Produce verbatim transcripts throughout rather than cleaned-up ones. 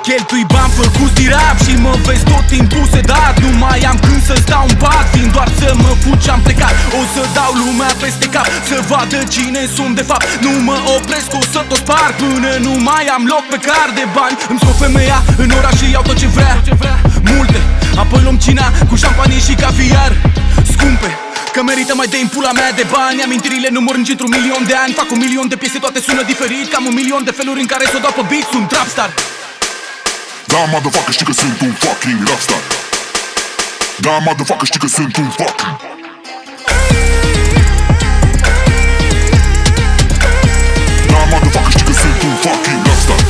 Cheltui bani făcuți din rap și mă vezi tot timpul sedat. Nu mai am când să stau în pat, vin doar să mă fugi, am plecat. O să dau lumea peste cap, să vadă cine sunt de fapt. Nu mă opresc, o să tot sparg până nu mai am loc pe card de bani. Îmi scot femeia în oraș și iau tot ce vrea, multe, apoi luăm cina cu șampanie și caviar scumpe, că merită mai de impula mea de bani. Amintirile număr în într-un milion de ani. Fac un milion de piese, toate sună diferit. Cam un milion de feluri în care s-o dau pe beat. Sunt trapstar. Da, motherfucker, știi că sunt un fucking rapstar. Da, motherfucker, știi că sunt un fucking. Da, motherfucker, știi că sunt un fucking rapstar.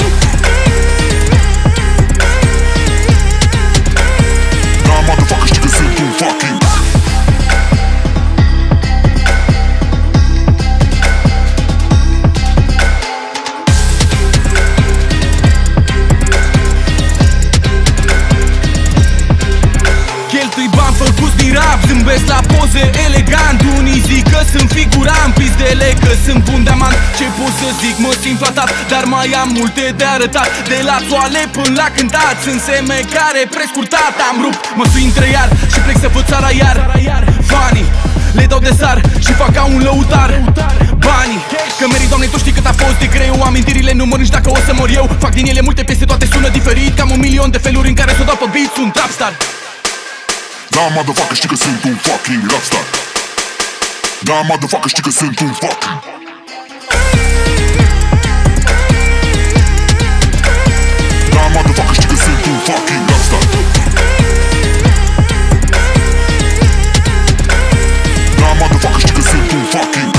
Da, motherfucker, știi că sunt un fucking. Cheltui bani făcuți din rap, zâmbesc la poze elegant. Unii zic că sunt figurant, pizdele că sunt bun diamant. Ce pot să zic, mă simt flatat, dar mai am multe de arătat. De la toale până la cântat, sunt seme care prescurtat. Am rupt, mă sui între iar și plec să văd țara iar. Fanii, le dau de sar și fac ca un lăutar. Banii, că merit, Doamne, tu știi cât a fost de greu. Amintirile număr nici dacă o să mor eu. Fac din ele multe piese, toate sună diferit. Cam un milion de feluri în care s-o dau pe beat. Sunt trapstar. Da, motherfucker, știi că sunt un fucking rapstar. Da, motherfucker, știi că sunt un fucking. Da, motherfucker, știi că sunt un fucking rapstar. Da, motherfucker, știi că sunt un fucking.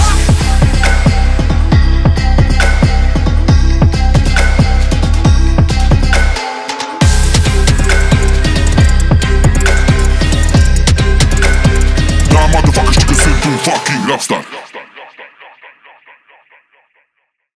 Da, motherfucker, știi că sunt un fucking rapstar.